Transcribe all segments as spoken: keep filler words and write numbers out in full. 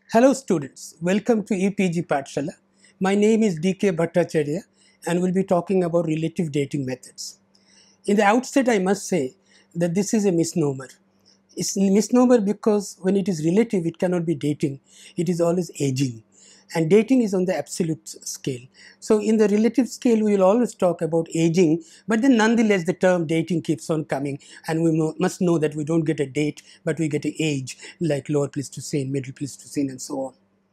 Hello students, welcome to E P G Pathshala. My name is D K Bhattacharya and we'll be talking about relative dating methods. In the outset, I must say that this is a misnomer. It's a misnomer because when it is relative, it cannot be dating. It is always aging. And dating is on the absolute scale. So in the relative scale, we will always talk about aging, but then nonetheless, the term dating keeps on coming. And we must know that we don't get a date, but we get an age, like Lower Pleistocene, Middle Pleistocene, and so on.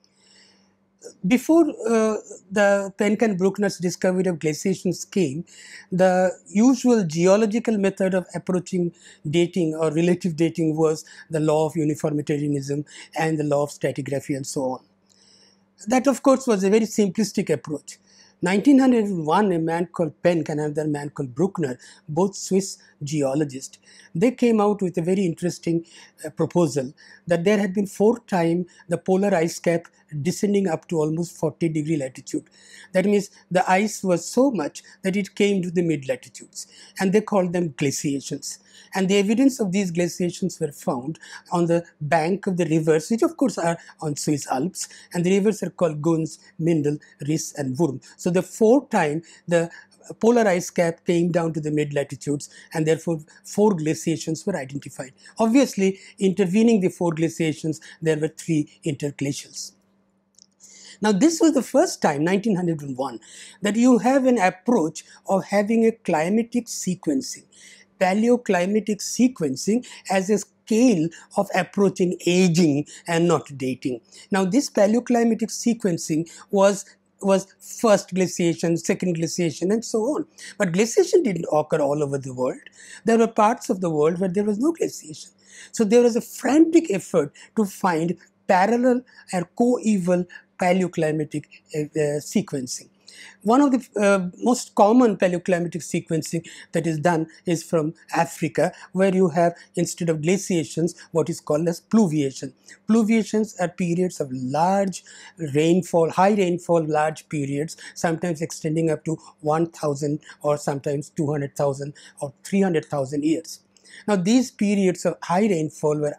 Before uh, the Penck and Bruckner's discovery of glaciations came, the usual geological method of approaching dating or relative dating was the law of uniformitarianism and the law of stratigraphy and so on. That, of course, was a very simplistic approach. nineteen oh one, a man called Penck and another man called Bruckner, both Swiss geologists, they came out with a very interesting uh, proposal that there had been four times the polar ice cap descending up to almost forty degree latitude. That means the ice was so much that it came to the mid latitudes, and they called them glaciations. And the evidence of these glaciations were found on the bank of the rivers, which of course are on Swiss Alps, and the rivers are called Gunz, Mindel, Riss, and Wurm. So the four time the polar ice cap came down to the mid latitudes, and therefore four glaciations were identified. Obviously, intervening the four glaciations, there were three interglacials. Now, this was the first time, nineteen oh one, that you have an approach of having a climatic sequencing, paleoclimatic sequencing as a scale of approaching aging and not dating. Now, this paleoclimatic sequencing was was first glaciation, second glaciation, and so on. But glaciation didn't occur all over the world. There were parts of the world where there was no glaciation. So there was a frantic effort to find parallel or coeval paleoclimatic uh, uh, sequencing. One of the uh, most common paleoclimatic sequencing that is done is from Africa, where you have, instead of glaciations, what is called as pluviation. Pluviations are periods of large rainfall, high rainfall, large periods, sometimes extending up to one thousand or sometimes two hundred thousand or three hundred thousand years. Now, these periods of high rainfall were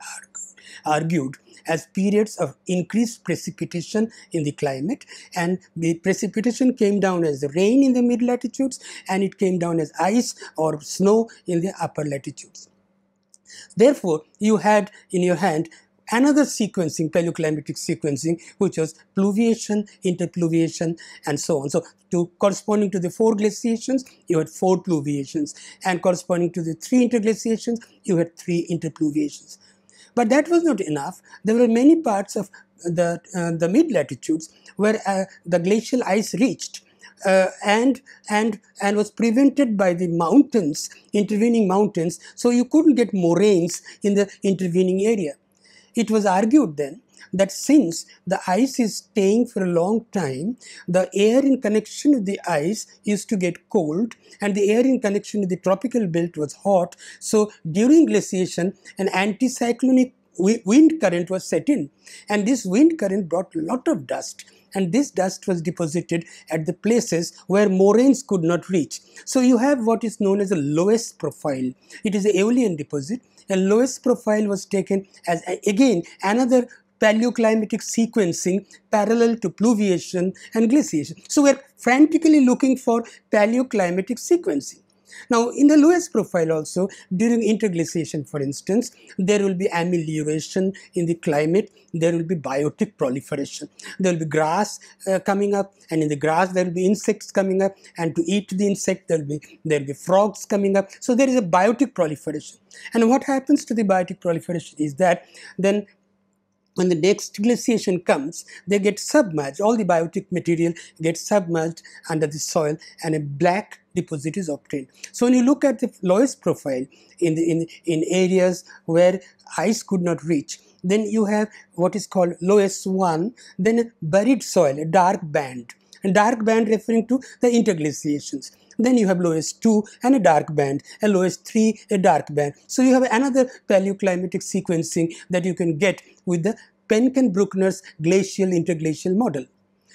argued as periods of increased precipitation in the climate, and the precipitation came down as rain in the mid latitudes and it came down as ice or snow in the upper latitudes. Therefore, you had in your hand another sequencing, paleoclimatic sequencing, which was pluviation, interpluviation, and so on. So, to corresponding to the four glaciations, you had four pluviations, and corresponding to the three interglaciations, you had three interpluviations. But that was not enough. There were many parts of the, uh, the mid-latitudes where uh, the glacial ice reached uh, and, and, and was prevented by the mountains, intervening mountains, so you couldn't get moraines in the intervening area. It was argued then that since the ice is staying for a long time, the air in connection with the ice used to get cold and the air in connection with the tropical belt was hot. So during glaciation, an anticyclonic wind current was set in, and this wind current brought a lot of dust, and this dust was deposited at the places where moraines could not reach. So you have what is known as a Loess profile. It is an aeolian deposit. A Loess profile was taken as, again, another paleoclimatic sequencing parallel to pluviation and glaciation. So we're frantically looking for paleoclimatic sequencing. Now, in the Loess profile also, during interglaciation, for instance, there will be amelioration in the climate, there will be biotic proliferation. There will be grass uh, coming up, and in the grass there will be insects coming up, and to eat the insect there will be, there will be frogs coming up. So there is a biotic proliferation. And what happens to the biotic proliferation is that then when the next glaciation comes, they get submerged. All the biotic material gets submerged under the soil, and a black deposit is obtained. So when you look at the Loess profile in, the, in, in areas where ice could not reach, then you have what is called Loess one, then a buried soil, a dark band. A dark band referring to the interglaciations. Then you have Loess two and a dark band, and Loess three, a dark band. So you have another paleoclimatic sequencing that you can get with the Penck and Bruckner's glacial interglacial model.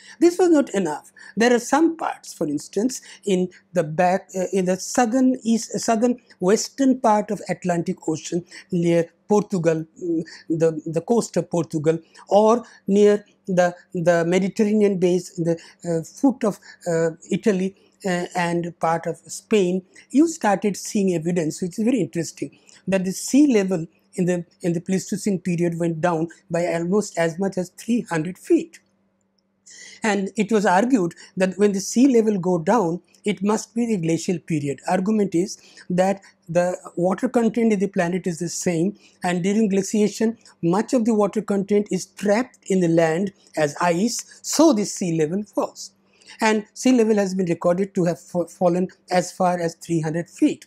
This was not enough. There are some parts, for instance, in the back, uh, in the southern east, southern western part of Atlantic Ocean near Portugal, mm, the, the coast of Portugal, or near the, the Mediterranean base, in the uh, foot of uh, Italy uh, and part of Spain, you started seeing evidence, which is very interesting, that the sea level in the, in the Pleistocene period went down by almost as much as three hundred feet. And it was argued that when the sea level go down, it must be the glacial period. Argument is that the water content in the planet is the same, and during glaciation, much of the water content is trapped in the land as ice, so the sea level falls. And sea level has been recorded to have fallen as far as three hundred feet.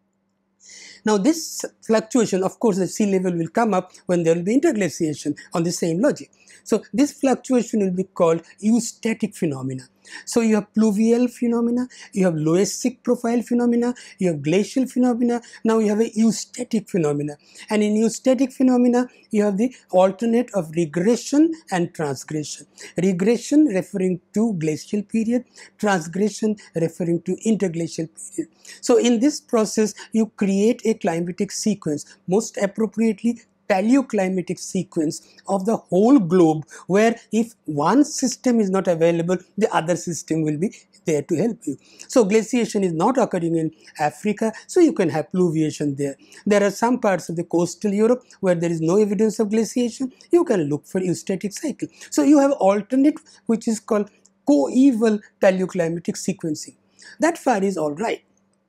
Now this fluctuation, of course, the sea level will come up when there will be interglaciation on the same logic. So this fluctuation will be called eustatic phenomena. So you have pluvial phenomena, you have loessic profile phenomena, you have glacial phenomena, now you have a eustatic phenomena. And in eustatic phenomena, you have the alternate of regression and transgression. Regression referring to glacial period, transgression referring to interglacial period. So in this process, you create a climatic sequence, most appropriately paleoclimatic sequence of the whole globe, where if one system is not available, the other system will be there to help you. So glaciation is not occurring in Africa, so you can have pluviation there. There are some parts of the coastal Europe where there is no evidence of glaciation. You can look for eustatic cycle. So you have alternate, which is called coeval paleoclimatic sequencing. That far is all right.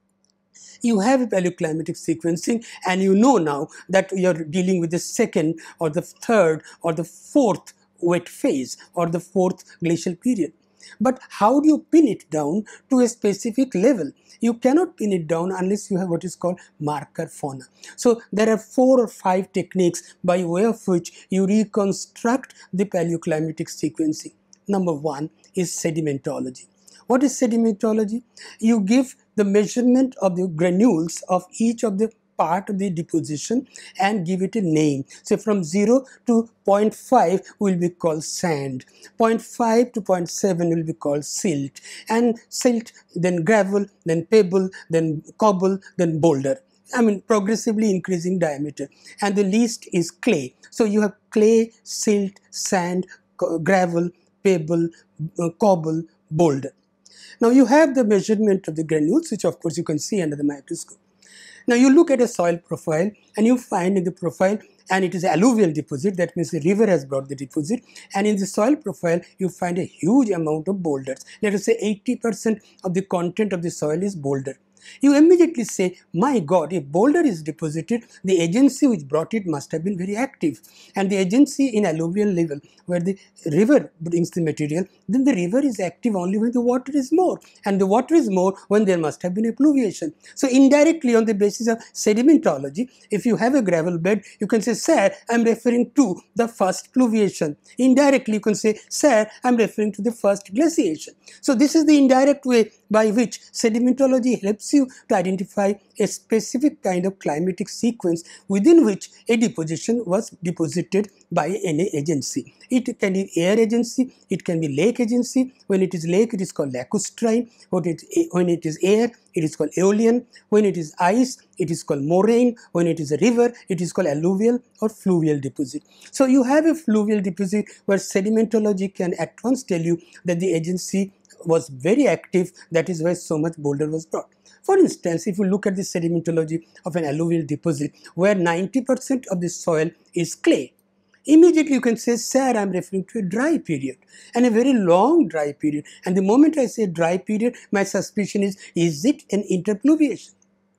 You have a paleoclimatic sequencing, and you know now that you're dealing with the second or the third or the fourth wet phase or the fourth glacial period. But how do you pin it down to a specific level? You cannot pin it down unless you have what is called marker fauna. So there are four or five techniques by way of which you reconstruct the paleoclimatic sequencing. Number one is sedimentology. What is sedimentology? You give the measurement of the granules of each of the part of the deposition and give it a name. So from zero to zero point five will be called sand, zero point five to zero point seven will be called silt, and silt, then gravel, then pebble, then cobble, then boulder. I mean, progressively increasing diameter. And the least is clay. So you have clay, silt, sand, gravel, pebble, uh, cobble, boulder. Now you have the measurement of the granules, which of course you can see under the microscope. Now you look at a soil profile and you find in the profile, and it is alluvial deposit, that means the river has brought the deposit, and in the soil profile you find a huge amount of boulders. Let us say eighty percent of the content of the soil is boulder. You immediately say, my God, if boulder is deposited, the agency which brought it must have been very active. And the agency in alluvial level, where the river brings the material, then the river is active only when the water is more. And the water is more when there must have been a pluviation. So indirectly, on the basis of sedimentology, if you have a gravel bed, you can say, sir, I am referring to the first pluviation. Indirectly, you can say, sir, I am referring to the first glaciation. So this is the indirect way by which sedimentology helps you to identify a specific kind of climatic sequence within which a deposition was deposited by any agency. It can be air agency, it can be lake agency. When it is lake, it is called lacustrine. When it is air, it is called aeolian. When it is ice, it is called moraine. When it is a river, it is called alluvial or fluvial deposit. So you have a fluvial deposit where sedimentology can at once tell you that the agency was very active, that is why so much boulder was brought. For instance, if you look at the sedimentology of an alluvial deposit where ninety percent of the soil is clay, immediately you can say, sir, I am referring to a dry period, and a very long dry period. And the moment I say dry period, my suspicion is, is it an interpluviation?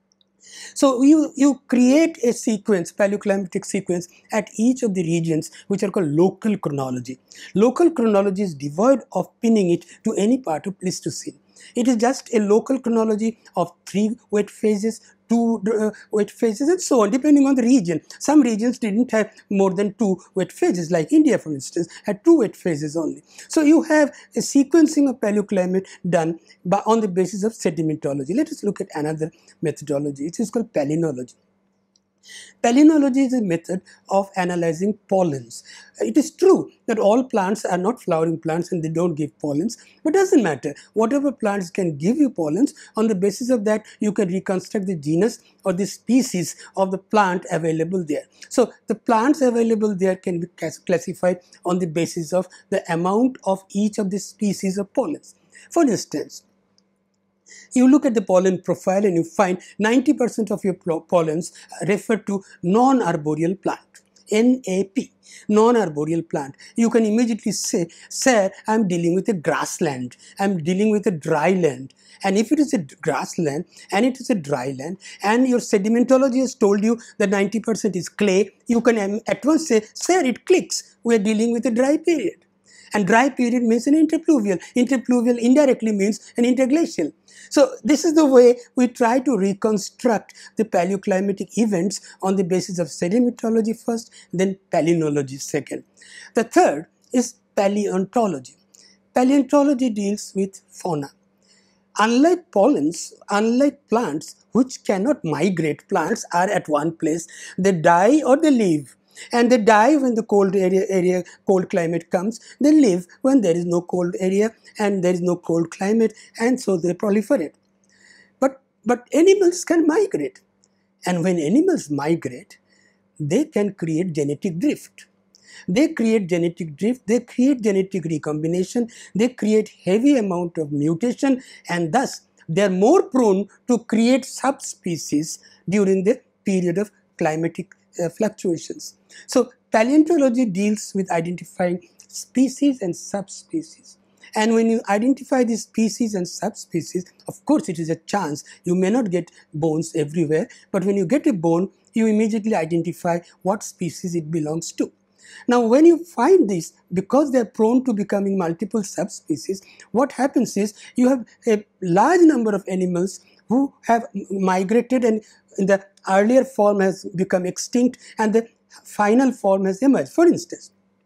So you, you create a sequence, paleoclimatic sequence at each of the regions, which are called local chronology. Local chronology is devoid of pinning it to any part of Pleistocene. It is just a local chronology of three wet phases, two uh, wet phases, and so on, depending on the region. Some regions didn't have more than two wet phases, like India, for instance, had two wet phases only. So you have a sequencing of paleoclimate done by, on the basis of sedimentology. Let us look at another methodology. It is called palynology. Palynology is a method of analyzing pollens. It is true that all plants are not flowering plants and they don't give pollens, but doesn't matter. Whatever plants can give you pollens, on the basis of that you can reconstruct the genus or the species of the plant available there. So the plants available there can be classified on the basis of the amount of each of the species of pollens. For instance, you look at the pollen profile and you find ninety percent of your pollens refer to non-arboreal plant. N A P, non-arboreal plant. You can immediately say, sir, I am dealing with a grassland, I am dealing with a dry land. And if it is a grassland and it is a dry land and your sedimentology has told you that ninety percent is clay, you can at once say, sir, it clicks, we are dealing with a dry period. And dry period means an interpluvial. Interpluvial indirectly means an interglacial. So this is the way we try to reconstruct the paleoclimatic events on the basis of sedimentology first, then palynology second. The third is paleontology. Paleontology deals with fauna. Unlike pollens, unlike plants which cannot migrate, plants are at one place, they die or they live. And they die when the cold area, area, cold climate comes. They live when there is no cold area and there is no cold climate, and so they proliferate. But, but animals can migrate. And when animals migrate, they can create genetic drift. They create genetic drift, they create genetic recombination, they create heavy amount of mutation, and thus they are more prone to create subspecies during the period of climatic uh, fluctuations. So paleontology deals with identifying species and subspecies. And when you identify these species and subspecies, of course it is a chance. You may not get bones everywhere, but when you get a bone, you immediately identify what species it belongs to. Now when you find this, because they are prone to becoming multiple subspecies, what happens is you have a large number of animals who have migrated and the earlier form has become extinct and the final form has emerged. For instance,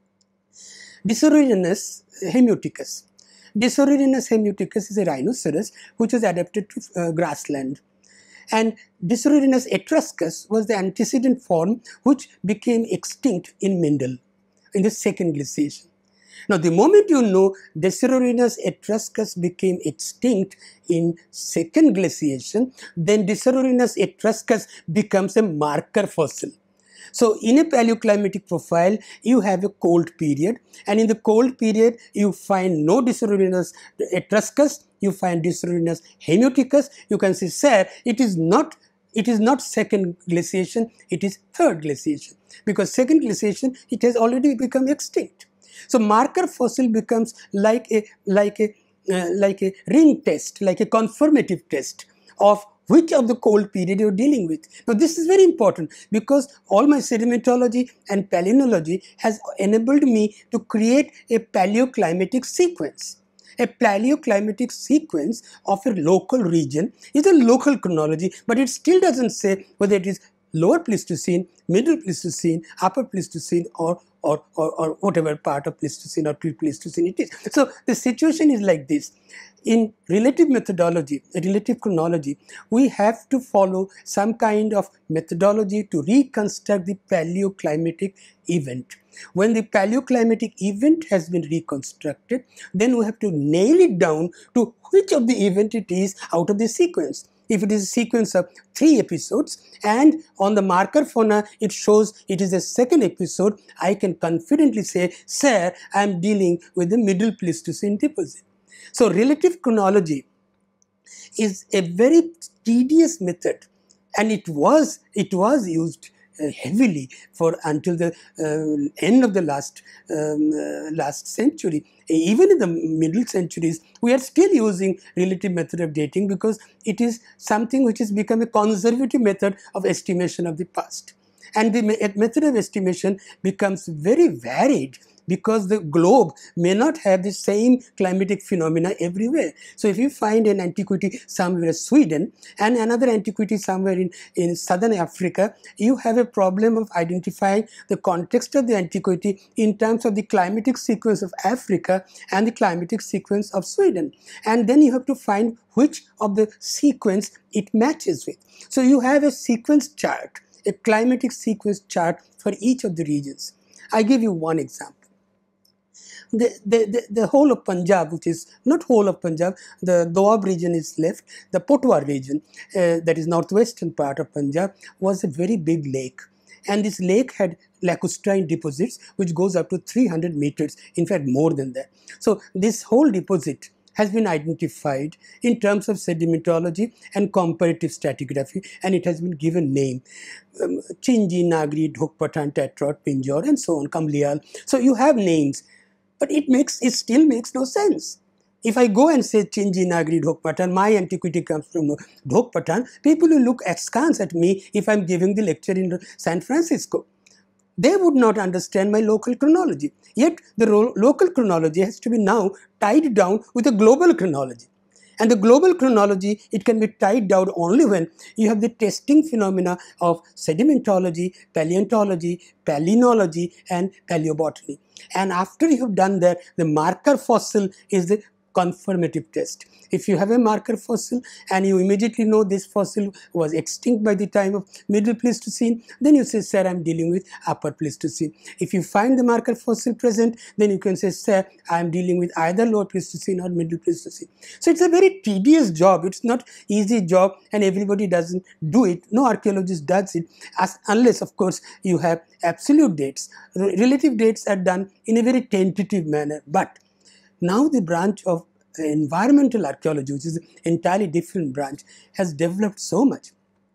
Disorhinus hemioticus. Disorhinus hemioticus is a rhinoceros which was adapted to uh, grassland. And Disorhinus etruscus was the antecedent form which became extinct in Mendel in the second glaciation. Now, the moment you know Disorhinus etruscus became extinct in second glaciation, then Disorhinus etruscus becomes a marker fossil. So, in a paleoclimatic profile, you have a cold period, and in the cold period, you find no Disorhinus etruscus, you find Disorhinus hemioticus. You can say, sir, it is not it is not second glaciation, it is third glaciation, because second glaciation it has already become extinct. So marker fossil becomes like a like a uh, like a ring test, like a confirmative test of which of the cold period you are dealing with. Now this is very important because all my sedimentology and palynology has enabled me to create a paleoclimatic sequence. A paleoclimatic sequence of a local region is a local chronology, but it still doesn't say whether it is lower Pleistocene, middle Pleistocene, upper Pleistocene, or or, or, or whatever part of Pleistocene or pre-Pleistocene it is. So the situation is like this. In relative methodology, relative chronology, we have to follow some kind of methodology to reconstruct the paleoclimatic event. When the paleoclimatic event has been reconstructed, then we have to nail it down to which of the event it is out of the sequence. If it is a sequence of three episodes and on the marker fauna it shows it is a second episode, I can confidently say, sir, I am dealing with the middle Pleistocene deposit. So relative chronology is a very tedious method, and it was it was used uh, heavily for until the uh, end of the last um, uh, last century. Even in the middle centuries, we are still using relative method of dating because it is something which has become a conservative method of estimation of the past. And the method of estimation becomes very varied because the globe may not have the same climatic phenomena everywhere. So if you find an antiquity somewhere in Sweden and another antiquity somewhere in, in southern Africa, you have a problem of identifying the context of the antiquity in terms of the climatic sequence of Africa and the climatic sequence of Sweden. And then you have to find which of the sequence it matches with. So you have a sequence chart, a climatic sequence chart for each of the regions. I give you one example. The, the, the, the whole of Punjab, which is not whole of Punjab, the Doab region is left, the Potwar region, uh, that is northwestern part of Punjab, was a very big lake. And this lake had lacustrine deposits, which goes up to three hundred meters, in fact more than that. So this whole deposit has been identified in terms of sedimentology and comparative stratigraphy, and it has been given name. Um, Chinji, Nagri, Dhok-Patan, Tetrod, Pinjore, and so on, Kamlial. So you have names. But it makes it still makes no sense. If I go and say Chinji, Nagri, Dhok-Patan, my antiquity comes from Dhok-Patan, people will look askance at me if I'm giving the lecture in San Francisco. They would not understand my local chronology. Yet the local chronology has to be now tied down with a global chronology. And the global chronology, it can be tied down only when you have the testing phenomena of sedimentology, paleontology, palynology, and paleobotany. And after you have done that, the marker fossil is the confirmative test. If you have a marker fossil and you immediately know this fossil was extinct by the time of Middle Pleistocene, then you say, sir, I'm dealing with Upper Pleistocene. If you find the marker fossil present, then you can say, sir, I'm dealing with either Lower Pleistocene or Middle Pleistocene. So it's a very tedious job. It's not easy job, and everybody doesn't do it. No archaeologist does it, as, unless, of course, you have absolute dates. Relative dates are done in a very tentative manner. But now the branch of environmental archaeology, which is an entirely different branch, has developed so much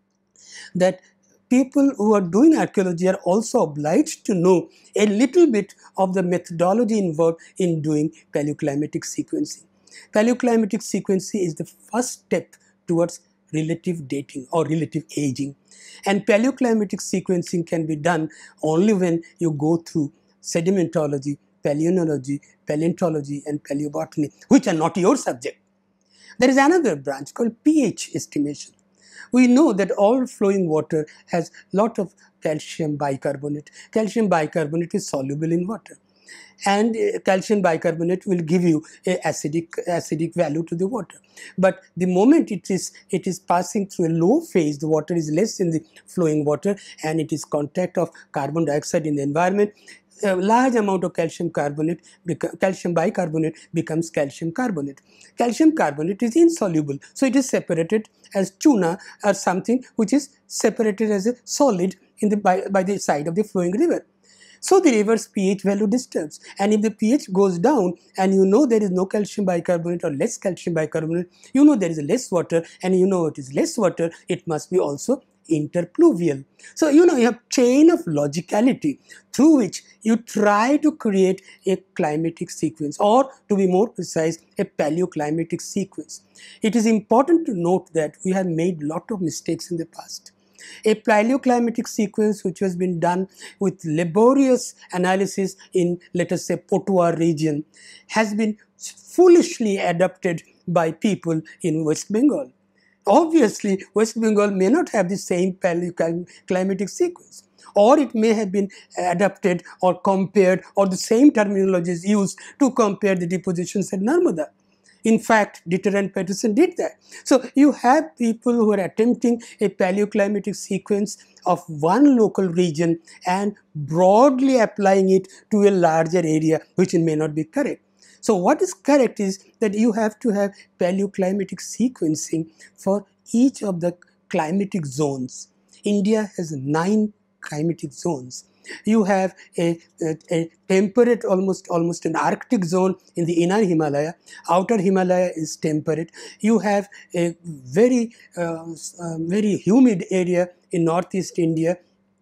that people who are doing archaeology are also obliged to know a little bit of the methodology involved in doing paleoclimatic sequencing. Paleoclimatic sequencing is the first step towards relative dating or relative aging. And paleoclimatic sequencing can be done only when you go through sedimentology, palynology, paleontology, and paleobotany, which are not your subject. There is another branch called pH estimation. We know that all flowing water has a lot of calcium bicarbonate. Calcium bicarbonate is soluble in water. And uh, calcium bicarbonate will give you a acidic, acidic value to the water. But the moment it is, it is passing through a low phase, the water is less in the flowing water, and it is contact of carbon dioxide in the environment, a large amount of calcium carbonate, calcium bicarbonate becomes calcium carbonate. Calcium carbonate is insoluble, so it is separated as tuna or something which is separated as a solid in the, by, by the side of the flowing river. So the river's pH value disturbs, and if the pH goes down and you know there is no calcium bicarbonate or less calcium bicarbonate, you know there is less water, and you know it is less water, it must be also interpluvial. So you know you have chain of logicality through which you try to create a climatic sequence, or to be more precise, a paleoclimatic sequence. It is important to note that we have made a lot of mistakes in the past. A paleoclimatic sequence which has been done with laborious analysis in, let us say, Potwar region, has been foolishly adopted by people in West Bengal. Obviously, West Bengal may not have the same paleoclimatic sequence, or it may have been adapted or compared, or the same terminology is used to compare the depositions at Narmada. In fact, Ditter and Peterson did that. So you have people who are attempting a paleoclimatic sequence of one local region and broadly applying it to a larger area, which may not be correct. So what is correct is that you have to have paleoclimatic sequencing for each of the climatic zones. India has nine climatic zones. You have a, a, a temperate, almost almost an Arctic zone in the inner Himalaya. Outer Himalaya is temperate. You have a very, uh, uh, very humid area in northeast India.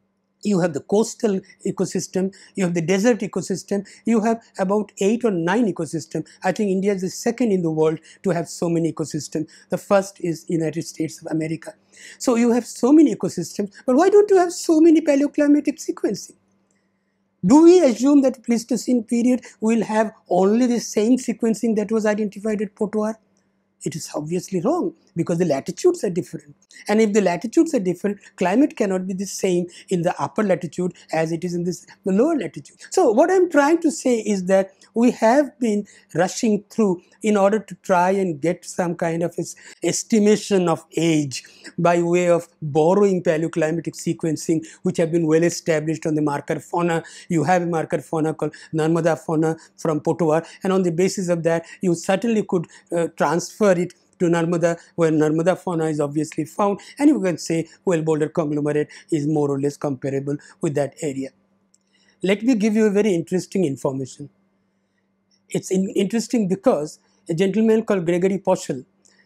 You have the coastal ecosystem, you have the desert ecosystem, you have about eight or nine ecosystems. I think India is the second in the world to have so many ecosystems. The first is United States of America. So you have so many ecosystems, but why don't you have so many paleoclimatic sequencing? Do we assume that Pleistocene period will have only the same sequencing that was identified at Potwar? It is obviously wrong. because the latitudes are different. And if the latitudes are different, climate cannot be the same in the upper latitude as it is in this, the lower latitude. So what I'm trying to say is that we have been rushing through in order to try and get some kind of estimation of age by way of borrowing paleoclimatic sequencing, which have been well established on the marker fauna. You have a marker fauna called Narmada fauna from Potowar, and on the basis of that, you certainly could uh, transfer it to Narmada, where Narmada fauna is obviously found, and you can say, well, Boulder conglomerate is more or less comparable with that area. Let me give you a very interesting information. It's in interesting because a gentleman called Gregory Poschel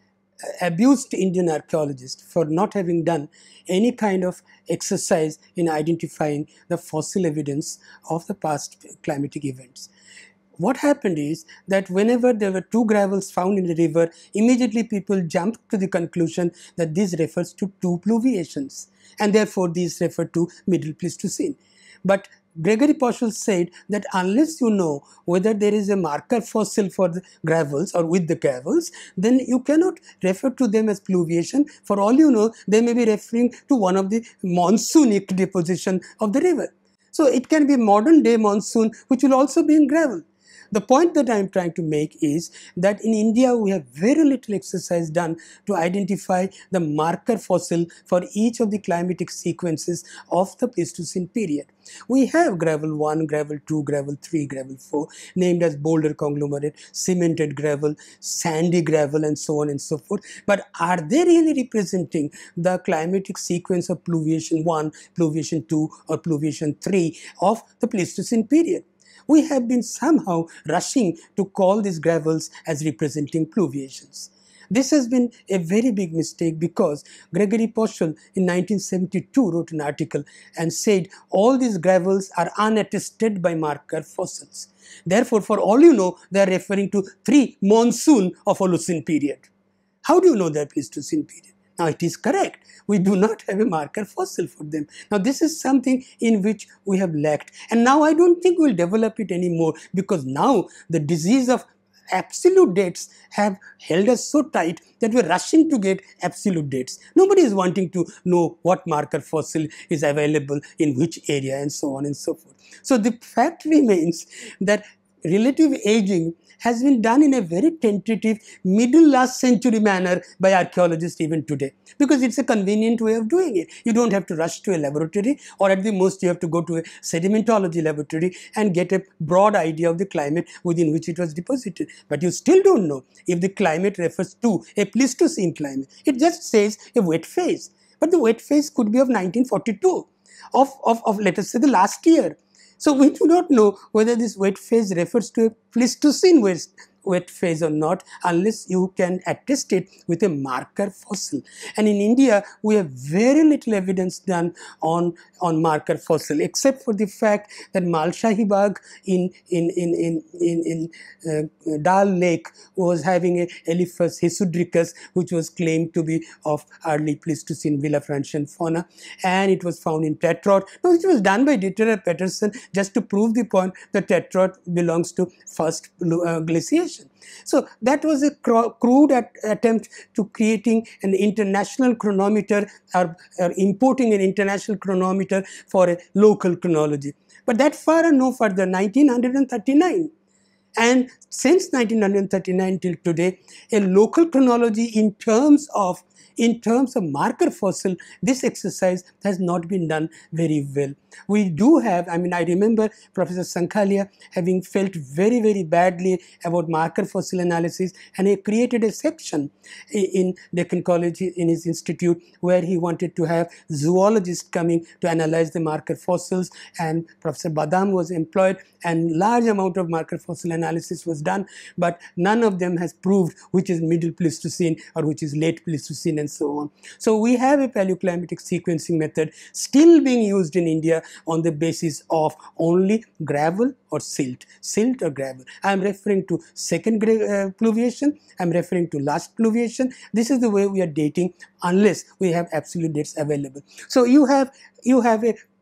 abused Indian archaeologists for not having done any kind of exercise in identifying the fossil evidence of the past climatic events. What happened is that whenever there were two gravels found in the river, immediately people jumped to the conclusion that this refers to two pluviations, and therefore these refer to Middle Pleistocene. But Gregory Poschel said that unless you know whether there is a marker fossil for the gravels or with the gravels, then you cannot refer to them as pluviation. For all you know, they may be referring to one of the monsoonic deposition of the river. So it can be modern day monsoon, which will also be in gravel. The point that I am trying to make is that in India we have very little exercise done to identify the marker fossil for each of the climatic sequences of the Pleistocene period. We have gravel one, gravel two, gravel three, gravel four, named as boulder conglomerate, cemented gravel, sandy gravel, and so on and so forth. But are they really representing the climatic sequence of pluviation one, pluviation two, or pluviation three of the Pleistocene period? We have been somehow rushing to call these gravels as representing pluviations. This has been a very big mistake because Gregory Poschel in nineteen seventy-two wrote an article and said all these gravels are unattested by marker fossils. Therefore, for all you know, they are referring to three monsoon of Holocene period. How do you know they are Pleistocene period? Now, it is correct. We do not have a marker fossil for them. Now, this is something in which we have lacked. And now I don't think we'll develop it anymore because now the disease of absolute dates have held us so tight that we're rushing to get absolute dates. Nobody is wanting to know what marker fossil is available in which area and so on and so forth. So, the fact remains that relative aging has been done in a very tentative middle last century manner by archaeologists even today, because it's a convenient way of doing it. You don't have to rush to a laboratory, or at the most you have to go to a sedimentology laboratory and get a broad idea of the climate within which it was deposited. But you still don't know if the climate refers to a Pleistocene climate. It just says a wet phase. But the wet phase could be of nineteen forty-two, of, of, of let us say the last year. So we do not know whether this wet phase refers to a Pleistocene wet phase or not unless you can attest it with a marker fossil. And in India, we have very little evidence done on, on marker fossil, except for the fact that Malshahi Bagh in, in, in, in, in, in uh, Dal Lake was having a Elephas hisudricus, which was claimed to be of early Pleistocene Villafranchian fauna, and it was found in Tetrot. Now, it was done by Dieter Peterson just to prove the point that Tetrot belongs to first uh, glaciation. So that was a crude at attempt to creating an international chronometer or, or importing an international chronometer for a local chronology. But that far and no further, nineteen thirty-nine. And since nineteen thirty-nine till today, a local chronology in terms of in terms of marker fossil, this exercise has not been done very well. We do have, I mean, I remember Professor Sankhalia having felt very, very badly about marker fossil analysis, and he created a section in Deccan College in his institute where he wanted to have zoologists coming to analyze the marker fossils, and Professor Badam was employed, and large amount of marker fossil analysis was done, but none of them has proved which is Middle Pleistocene or which is Late Pleistocene and so on. So we have a paleoclimatic sequencing method still being used in India on the basis of only gravel or silt, silt or gravel. I am referring to second uh, pluviation, I am referring to last pluviation. This is the way we are dating unless we have absolute dates available. So you have, you have a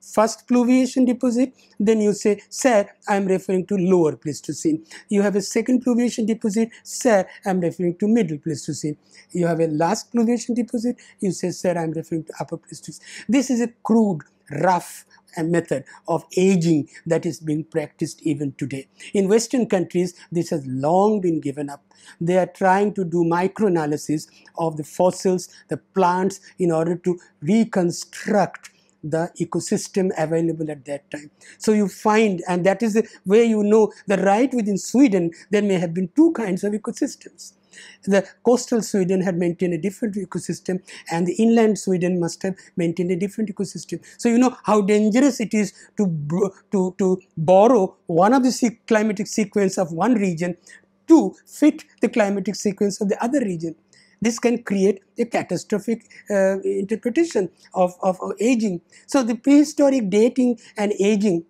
first Pluviation deposit, then you say, sir, I am referring to lower Pleistocene. You have a second Pluviation deposit, sir, I am referring to middle Pleistocene. You have a last Pluviation deposit, you say, sir, I am referring to upper Pleistocene. This is a crude, rough a method of aging that is being practiced even today. In Western countries, this has long been given up. They are trying to do microanalysis of the fossils, the plants, in order to reconstruct the ecosystem available at that time. So you find, and that is the way you know that right within Sweden, there may have been two kinds of ecosystems. The coastal Sweden had maintained a different ecosystem, and the inland Sweden must have maintained a different ecosystem. So you know how dangerous it is to, to, to borrow one of the climatic sequence of one region to fit the climatic sequence of the other region. This can create a catastrophic uh, interpretation of, of, of aging. So the prehistoric dating and aging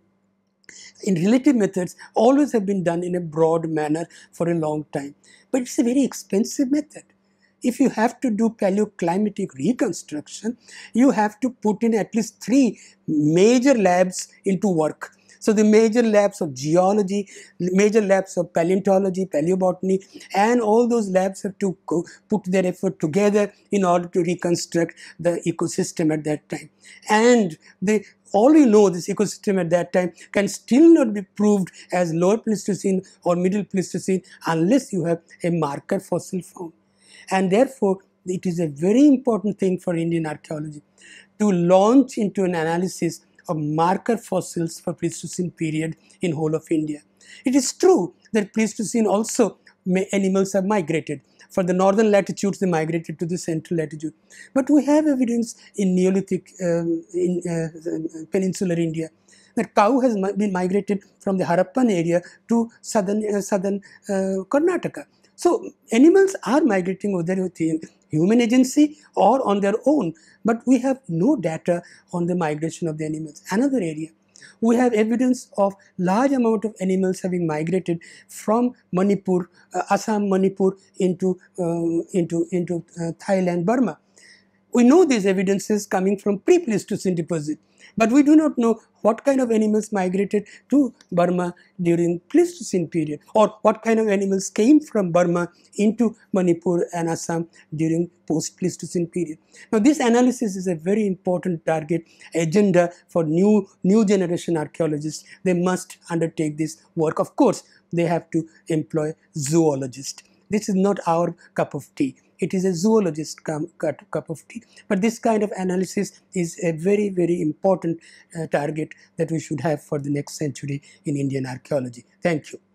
in relative methods always have been done in a broad manner for a long time. But it's a very expensive method. If you have to do paleoclimatic reconstruction, you have to put in at least three major labs into work. So the major labs of geology, major labs of paleontology, paleobotany, and all those labs have to go, put their effort together in order to reconstruct the ecosystem at that time. And the all we know, this ecosystem at that time can still not be proved as lower Pleistocene or middle Pleistocene unless you have a marker fossil found. And therefore, it is a very important thing for Indian archaeology to launch into an analysis of marker fossils for Pleistocene period in whole of India. It is true that Pleistocene also animals have migrated. For the northern latitudes, they migrated to the central latitude. But we have evidence in Neolithic, um, in uh, peninsular India, that cow has been migrated from the Harappan area to southern, uh, southern uh, Karnataka. So animals are migrating over there with human agency or on their own, but we have no data on the migration of the animals. Another area, we have evidence of large amount of animals having migrated from Manipur, uh, Assam, Manipur into, uh, into, into uh, Thailand, Burma. We know these evidences coming from pre-Pleistocene deposit, but we do not know what kind of animals migrated to Burma during Pleistocene period, or what kind of animals came from Burma into Manipur and Assam during post-Pleistocene period. Now this analysis is a very important target agenda for new, new generation archaeologists. They must undertake this work. Of course, they have to employ zoologists. This is not our cup of tea. It is a zoologist cup of tea. But this kind of analysis is a very, very important uh, target that we should have for the next century in Indian archaeology. Thank you.